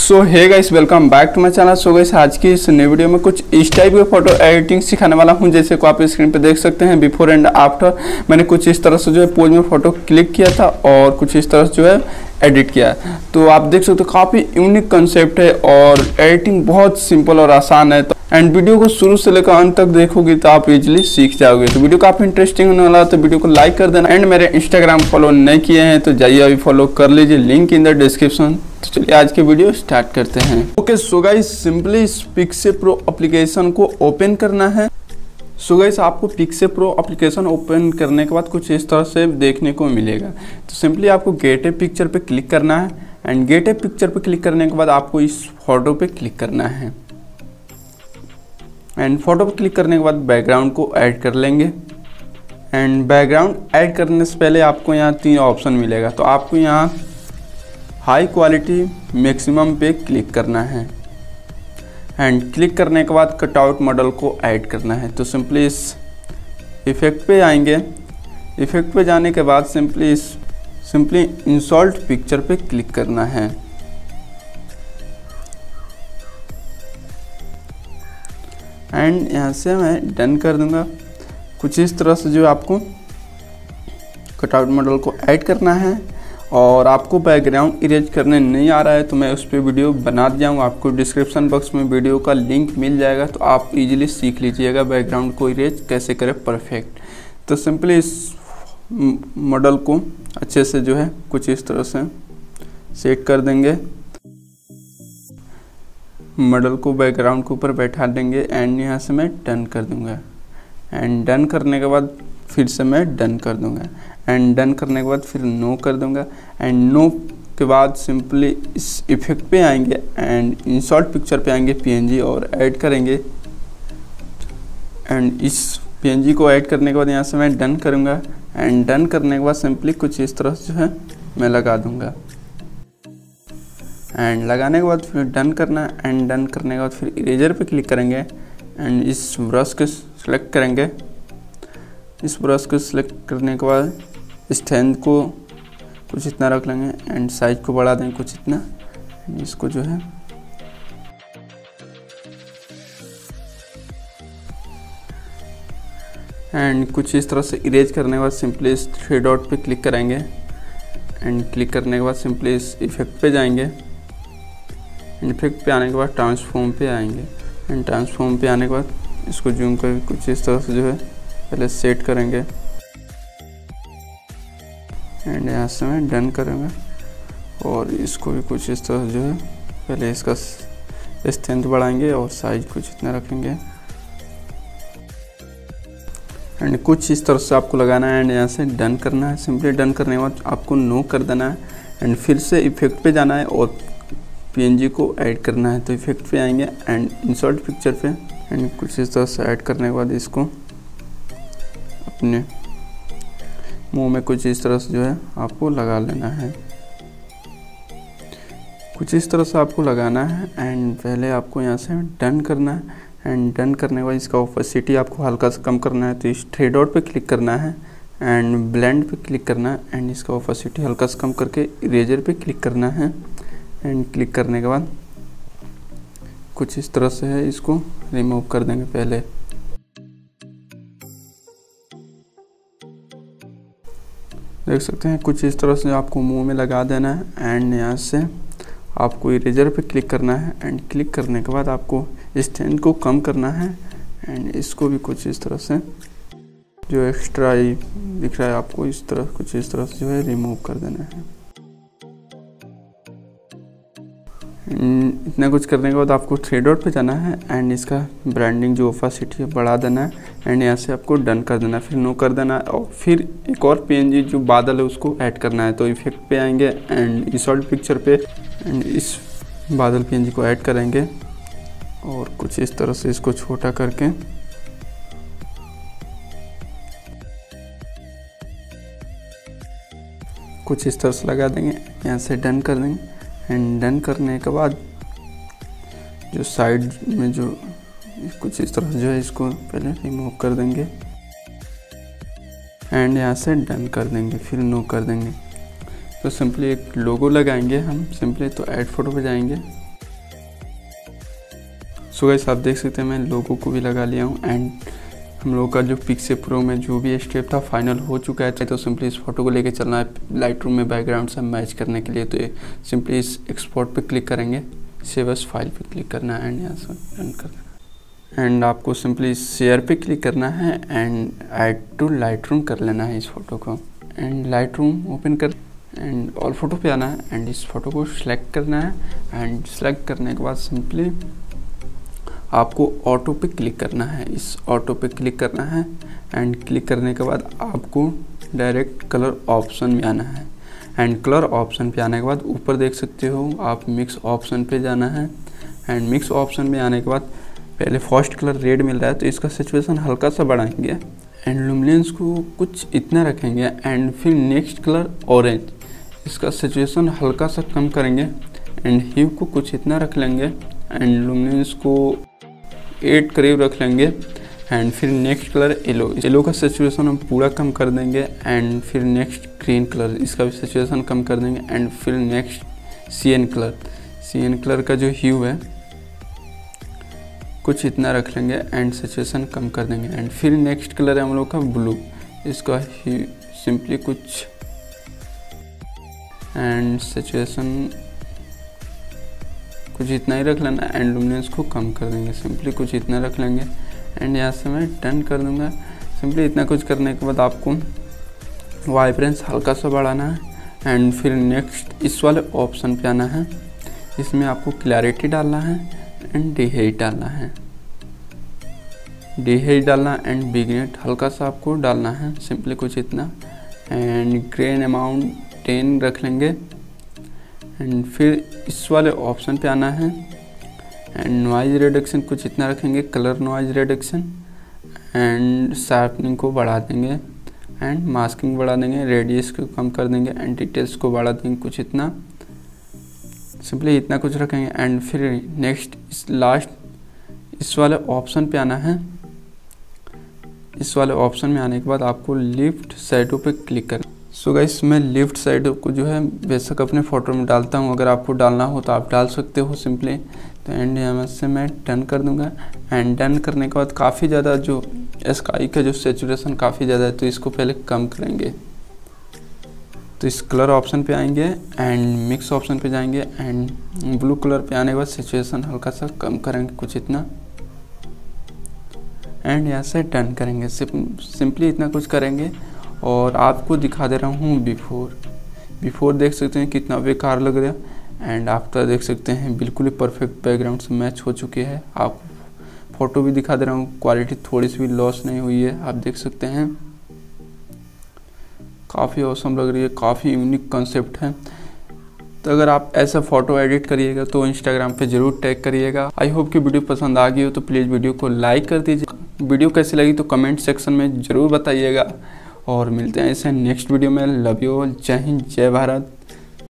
So hey guys, welcome back to my channel. So guys, आज की इस नई वीडियो में कुछ इस टाइप के फोटो एडिटिंग सिखाने वाला हूं। जैसे को आप स्क्रीन पे देख सकते हैं, बिफोर एंड आफ्टर मैंने कुछ इस तरह से जो है पोज में फोटो क्लिक किया था और कुछ इस तरह से जो है एडिट किया। तो आप देख सकते हो काफ़ी यूनिक कंसेप्ट है और एडिटिंग बहुत सिंपल और आसान है। एंड वीडियो को शुरू से लेकर अंत तक देखोगे तो आप इजीली सीख जाओगे। तो वीडियो काफ़ी इंटरेस्टिंग होने वाला है, तो वीडियो को लाइक कर देना। एंड मेरे इंस्टाग्राम फॉलो नहीं किए हैं तो जाइए अभी फॉलो कर लीजिए, लिंक इन द डिस्क्रिप्शन। तो चलिए आज के वीडियो स्टार्ट करते हैं। ओके सो गाइस, सिंपली इस पिक्से प्रो एप्लीकेशन को ओपन करना है। सो गाइस, आपको पिक्से प्रो एप्लीकेशन ओपन करने के बाद कुछ इस तरह से देखने को मिलेगा। तो सिंपली आपको गेट ए पिक्चर पे क्लिक करना है। एंड गेट ए पिक्चर पे क्लिक करने के बाद आपको इस फोटो पे क्लिक करना है। एंड फोटो पर क्लिक करने के बाद बैकग्राउंड को ऐड कर लेंगे। एंड बैकग्राउंड ऐड करने से पहले आपको यहाँ 3 ऑप्शन मिलेगा। तो आपको यहाँ हाई क्वालिटी मैक्सिमम पे क्लिक करना है। एंड क्लिक करने के बाद कटआउट मॉडल को ऐड करना है। तो सिंपली इस इफेक्ट पे आएंगे। इफेक्ट पे जाने के बाद सिंपली इंसर्ट पिक्चर पे क्लिक करना है। एंड यहाँ से मैं डन कर दूंगा। कुछ इस तरह से जो आपको कटआउट मॉडल को ऐड करना है। और आपको बैकग्राउंड इरेज करने नहीं आ रहा है तो मैं उस पर वीडियो बना दिया हूँ, आपको डिस्क्रिप्शन बॉक्स में वीडियो का लिंक मिल जाएगा। तो आप इजीली सीख लीजिएगा बैकग्राउंड को इरेज कैसे करें परफेक्ट। तो सिंपली इस मॉडल को अच्छे से जो है कुछ इस तरह से सेट कर देंगे। मॉडल को बैकग्राउंड के ऊपर बैठा देंगे। एंड यहाँ से मैं डन कर दूंगा। एंड डन करने के बाद फिर से मैं डन कर दूंगा। एंड डन करने के बाद फिर नो कर दूंगा। एंड नो के बाद सिंपली इस इफेक्ट पे आएंगे एंड इंसर्ट पिक्चर पे आएंगे पीएनजी और ऐड करेंगे। एंड इस पीएनजी को ऐड करने के बाद यहाँ से मैं डन करूँगा। एंड डन करने के बाद सिंपली कुछ इस तरह से जो है मैं लगा दूँगा। एंड लगाने के बाद फिर डन करना है। एंड डन करने के बाद फिर इरेजर पे क्लिक करेंगे। एंड इस ब्रश को सिलेक्ट करेंगे। इस ब्रश को सिलेक्ट करने के बाद स्ट्रेंथ को कुछ इतना रख लेंगे। एंड साइज को बढ़ा देंगे कुछ इतना। इसको जो है एंड कुछ इस तरह से इरेज करने के बाद सिंपली इस 3 डॉट पे क्लिक करेंगे। एंड क्लिक करने के बाद सिंपली इस इफेक्ट पे जाएंगे। इफेक्ट पे आने के बाद ट्रांसफॉर्म पे आएंगे। एंड ट्रांसफॉर्म पे आने के बाद इसको जूम कर कुछ इस तरह से जो है पहले सेट करेंगे। एंड यहाँ से मैं डन करेंगे। और इसको भी कुछ इस तरह से जो है पहले इसका स्ट्रेंथ बढ़ाएंगे और साइज कुछ इतना रखेंगे। एंड कुछ इस तरह से आपको लगाना है। एंड यहाँ से डन करना है। सिंपली डन करने के बाद आपको नो कर देना है। एंड फिर से इफेक्ट पे जाना है और पीएनजी को ऐड करना है। तो इफेक्ट पे आएंगे एंड इंसर्ट पिक्चर पे। एंड कुछ इस तरह से ऐड करने के बाद इसको अपने मुंह में कुछ इस तरह से जो है आपको लगा लेना है। कुछ इस तरह से आपको लगाना है। एंड पहले आपको यहाँ से डन करना है। एंड डन करने के बाद इसका ओपेसिटी आपको हल्का सा कम करना है। तो इस 3 डॉट पे क्लिक करना है। एंड ब्लेंड पे क्लिक करना है। एंड इसका ओपेसिटी हल्का सा कम करके इरेजर पे क्लिक करना है। एंड क्लिक करने के बाद कुछ इस तरह से है इसको रिमूव कर देंगे पहले। देख सकते हैं कुछ इस तरह से आपको मुंह में लगा देना है। एंड यहाँ से आपको इरेजर पे क्लिक करना है। एंड क्लिक करने के बाद आपको स्ट्रेंथ को कम करना है। एंड इसको भी कुछ इस तरह से जो एक्स्ट्रा दिख रहा है आपको इस तरह कुछ इस तरह से जो है रिमूव कर देना है। इतना कुछ करने के बाद आपको 3 डॉट पे जाना है। एंड इसका ब्रांडिंग जो ओपेसिटी है बढ़ा देना है। एंड यहाँ से आपको डन कर देना है, फिर नो कर देना है। और फिर एक और पीएनजी जो बादल है उसको ऐड करना है। तो इफेक्ट पे आएंगे एंड इंसर्ट पिक्चर पे। एंड इस बादल पीएनजी को ऐड करेंगे और कुछ इस तरह से इसको छोटा करके कुछ इस तरह से लगा देंगे। यहाँ से डन कर देंगे। एंड डन करने के बाद जो साइड में जो कुछ इस तरह जो है इसको पहले रिमूव कर देंगे। एंड यहाँ से डन कर देंगे, फिर नो कर देंगे। तो सिंपली एक लोगो लगाएंगे हम। सिंपली तो ऐड फोटो पे जाएंगे। सो गाइस आप देख सकते हैं मैं लोगो को भी लगा लिया हूँ एंड हम लोग का जो पिक्सेल प्रो में जो भी स्टेप था फाइनल हो चुका है। तो सिंपली इस फोटो को लेके चलना है लाइटरूम में बैकग्राउंड से मैच करने के लिए। तो ये सिंपली इस एक्सपोर्ट पे क्लिक करेंगे, सेव एज फाइल पे क्लिक करना है एंड यहाँ से रन कर देना है एंड आपको सिंपली शेयर पे क्लिक करना है एंड ऐड टू लाइटरूम कर लेना है इस फोटो को एंड लाइटरूम ओपन कर एंड ऑल फोटो पे आना है एंड इस फोटो को सिलेक्ट करना है एंड सेलेक्ट करने के बाद सिंपली आपको ऑटो पे क्लिक करना है। इस ऑटो पे क्लिक करना है एंड क्लिक करने के बाद आपको डायरेक्ट कलर ऑप्शन में आना है एंड कलर ऑप्शन पे आने के बाद ऊपर देख सकते हो आप मिक्स ऑप्शन पे जाना है एंड मिक्स ऑप्शन में आने के बाद पहले फर्स्ट कलर रेड मिल रहा है तो इसका सिचुएशन हल्का सा बढ़ाएंगे एंड लुमिनेंस को कुछ इतना रखेंगे एंड फिर नेक्स्ट कलर ऑरेंज, इसका सिचुएशन हल्का सा कम करेंगे एंड ह्यू को कुछ इतना रख लेंगे एंड लुमिनेंस को 8 करीब रख लेंगे एंड फिर नेक्स्ट कलर येलो का सिचुएशन हम पूरा कम कर देंगे एंड फिर नेक्स्ट ग्रीन कलर, इसका भी सिचुएशन कम कर देंगे एंड फिर नेक्स्ट CN कलर का जो ह्यू है कुछ इतना रख लेंगे एंड सिचुएशन कम कर देंगे एंड फिर नेक्स्ट कलर है हम लोग का ब्लू, इसका ह्यू सिंपली कुछ एंड सिचुएशन कुछ इतना ही रख लेना एंड लुमिनेंस को कम कर देंगे, सिंपली कुछ इतना रख लेंगे एंड यहाँ से मैं डन कर दूंगा। सिंपली इतना कुछ करने के बाद आपको वाइब्रेंस हल्का सा बढ़ाना है एंड फिर नेक्स्ट इस वाले ऑप्शन पे आना है, इसमें आपको क्लैरिटी डालना है एंड डीहाइट डालना है, एंड बिगनेट हल्का सा आपको डालना है, सिंपली कुछ इतना एंड ग्रेन अमाउंट 10 रख लेंगे एंड फिर इस वाले ऑप्शन पे आना है एंड नॉइज़ रिडक्शन कुछ इतना रखेंगे, colour noise reduction and sharpening को बढ़ा देंगे एंड मास्किंग बढ़ा देंगे, रेडियस को कम कर देंगे एंड डिटेल्स को बढ़ा देंगे कुछ इतना, सिंपली इतना कुछ रखेंगे एंड फिर नेक्स्ट इस वाले ऑप्शन पे आना है। इस वाले ऑप्शन में आने के बाद आपको लिफ्ट शैडो पे क्लिक करना। सो गाइस मैं लिफ्ट शैडो को जो है बेशक अपने फ़ोटो में डालता हूँ, अगर आपको डालना हो तो आप डाल सकते हो सिंपली। तो एंड यहाँ से मैं डन कर दूँगा एंड डन करने के बाद काफ़ी ज़्यादा जो स्काई का जो सेचुरेशन काफ़ी ज़्यादा है तो इसको पहले कम करेंगे। तो इस कलर ऑप्शन पे आएंगे एंड मिक्स ऑप्शन पे जाएंगे एंड ब्लू कलर पे आने के बाद सिचुएशन हल्का सा कम करेंगे कुछ इतना एंड यहाँ से डन करेंगे। सिंपली इतना कुछ करेंगे और आपको दिखा दे रहा हूँ बिफोर देख सकते हैं कितना बेकार लग रहा है एंड आफ्टर देख सकते हैं बिल्कुल ही परफेक्ट बैकग्राउंड से मैच हो चुके हैं। आप फोटो भी दिखा दे रहा हूँ, क्वालिटी थोड़ी सी भी लॉस नहीं हुई है, आप देख सकते हैं काफ़ी ऑसम लग रही है, काफ़ी यूनिक कॉन्सेप्ट है। तो अगर आप ऐसा फ़ोटो एडिट करिएगा तो इंस्टाग्राम पे ज़रूर टैग करिएगा। आई होप कि वीडियो पसंद आ गई हो तो प्लीज़ वीडियो को लाइक कर दीजिए। वीडियो कैसी लगी तो कमेंट सेक्शन में ज़रूर बताइएगा और मिलते हैं ऐसे नेक्स्ट वीडियो में। लव यू ऑल, जय हिंद, जय भारत।